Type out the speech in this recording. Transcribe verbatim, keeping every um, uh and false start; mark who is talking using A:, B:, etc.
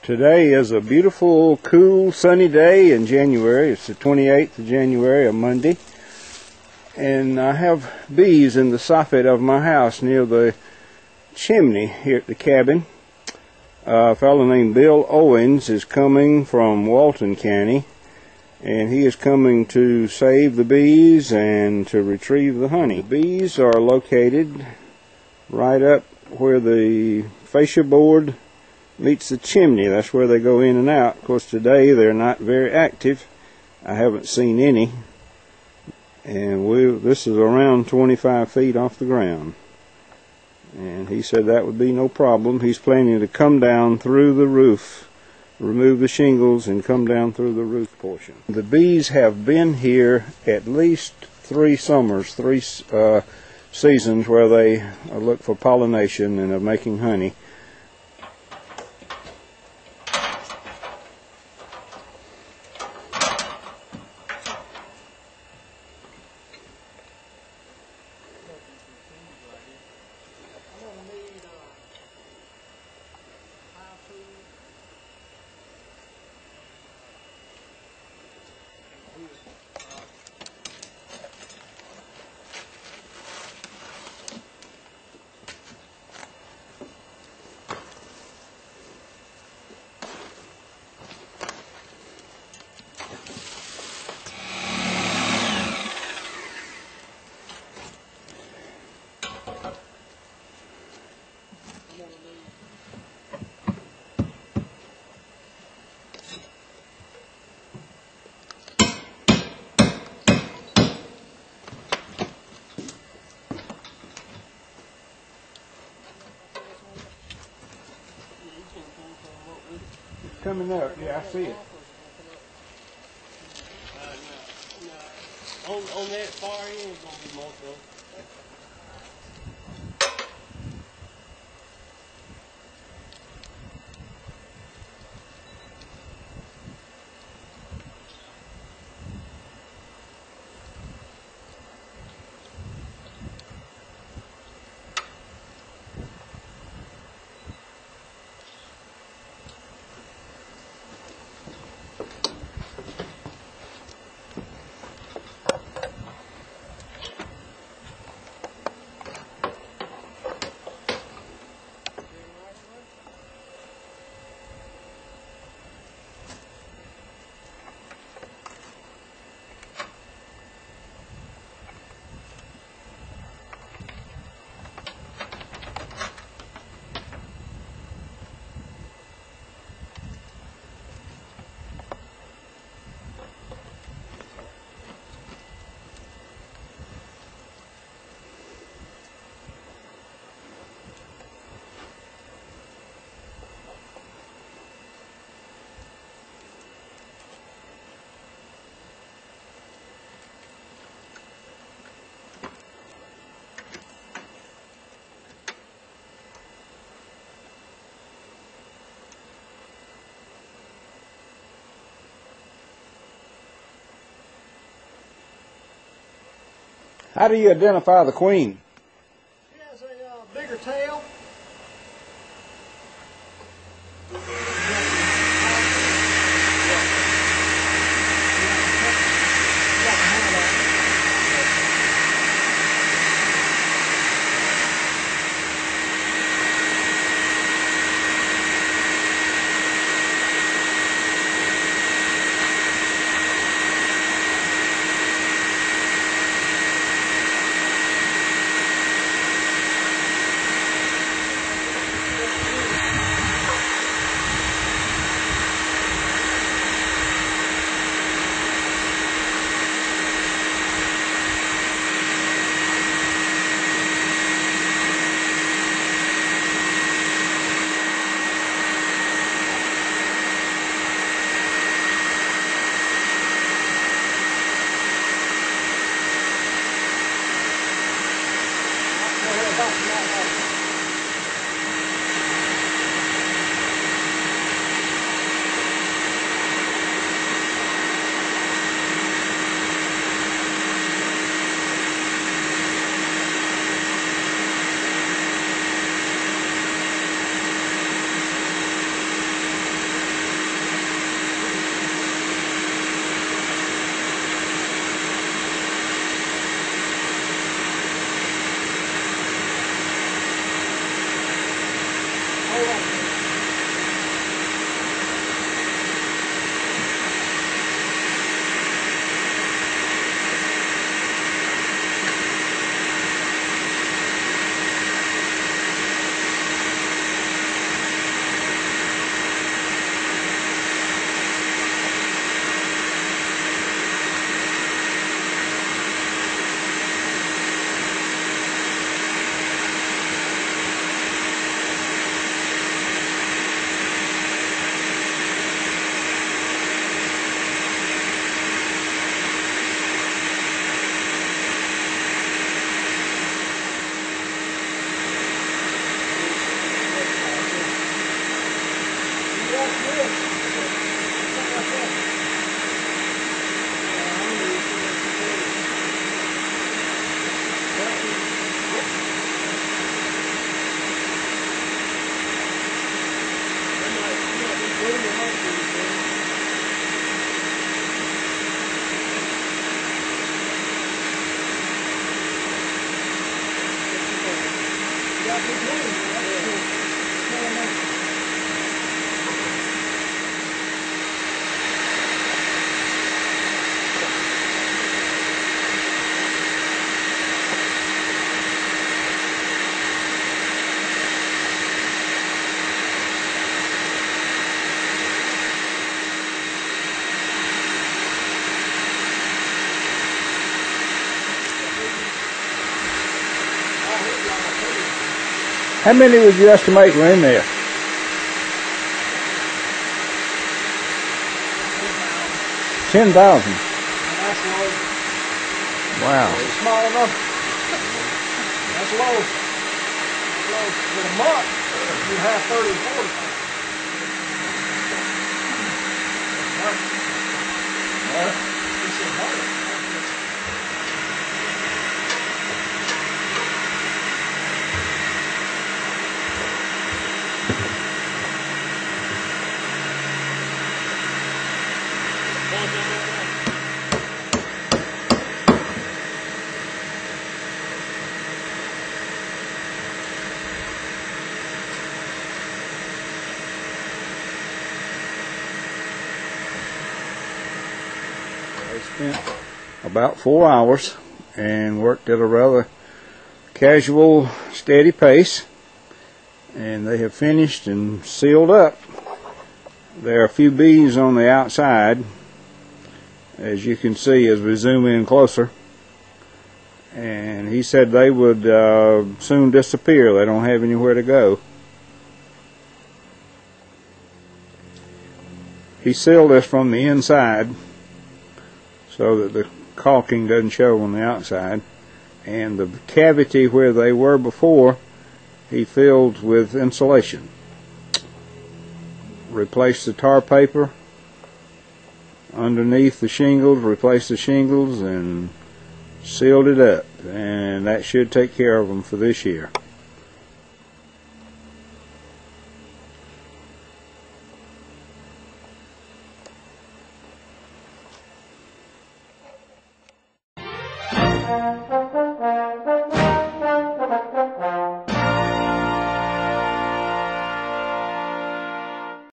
A: Today is a beautiful, cool, sunny day in January. It's the twenty-eighth of January, a Monday. And I have bees in the soffit of my house near the chimney here at the cabin. Uh, a fellow named Bill Owens is coming from Walton County, and he is coming to save the bees and to retrieve the honey. The bees are located right up where the fascia board meets the chimney. That's where they go in and out. Of course, today they're not very active. I haven't seen any. And we this is around twenty-five feet off the ground. And he said that would be no problem. He's planning to come down through the roof, remove the shingles, and come down through the roof portion. The bees have been here at least three summers, three uh, seasons where they look for pollination and are making honey. Coming up, yeah, I see it.
B: Uh, no, no. On, on that far end is going to be most of it.
A: How do you identify the queen?
C: She has a uh, bigger tail. that's good. Something like that.
A: How many would you estimate were in there? Ten thousand.
C: That's low.
A: Wow.
C: It's small enough. That's low. Low. In a month, you have thirty and forty. He said, "Huh?"
A: They spent about four hours and worked at a rather casual, steady pace, and they have finished and sealed up. There are a few bees on the outside, as you can see as we zoom in closer, and he said they would uh, soon disappear. They don't have anywhere to go. He sealed this from the inside so that the caulking doesn't show on the outside, and the cavity where they were before he filled with insulation. Replaced the tar paper underneath the shingles, replaced the shingles, and sealed it up, and that should take care of them for this year.
C: Thank you.